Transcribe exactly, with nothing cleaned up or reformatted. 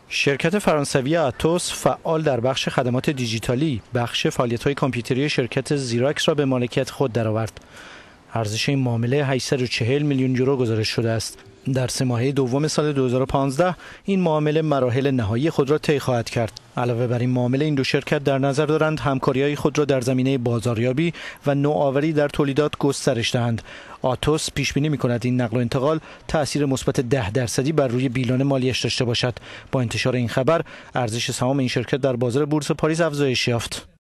شرکت فرانسوی آتوس فعال در بخش خدمات دیجیتالی بخش فعالیت‌های کامپیوتری شرکت زیراکس را به مالکیت خود درآورد. ارزش این معامله هشتصد و چهل میلیون یورو گزارش شده است. در سه ماهه دوم سال دو هزار و پانزده این معامله مراحل نهایی خود را طی خواهد کرد. علاوه بر این معامله این دو شرکت در نظر دارند همکاری‌های خود را در زمینه بازاریابی و نوآوری در تولیدات گسترش دهند. آتوس پیش بینی می‌کند این نقل و انتقال تأثیر مثبت ده درصدی بر روی بیلان مالیش داشته باشد. با انتشار این خبر ارزش سهام این شرکت در بازار بورس پاریس افزایش یافت.